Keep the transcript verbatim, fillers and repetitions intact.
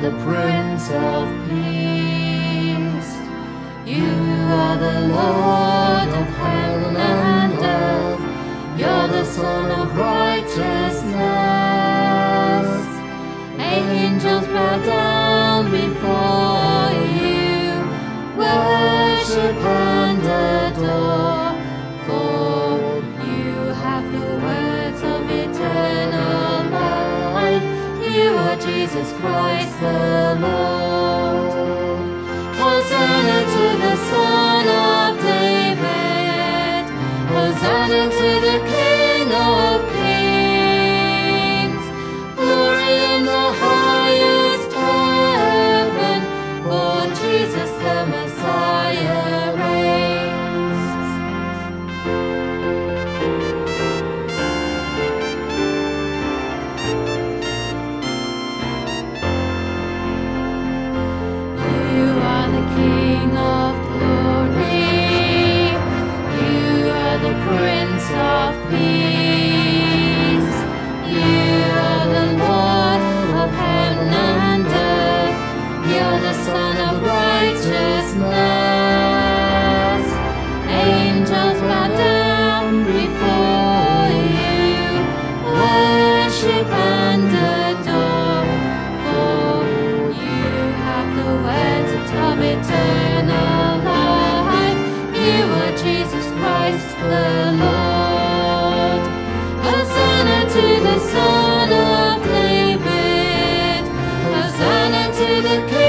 the Prince of Peace. You are the Lord of heaven and earth. You're the Son of righteousness. Angels bow down before you, worship and adore. For you have the words of eternal life. You are Jesus Christ the Lord. Hosanna to the Son of David. Hosanna to the King of Kings. Glory in the highest heaven, for Jesus the Messiah reigns. You are the King of glory. You are the Prince of Peace. You are the Lord of heaven and earth. You're the Son of righteousness. Angels bow down before you, worship and adore. For you have the words of eternal life. You are Jesus Christ the Lord. Hosanna to the Son of David. Hosanna to the King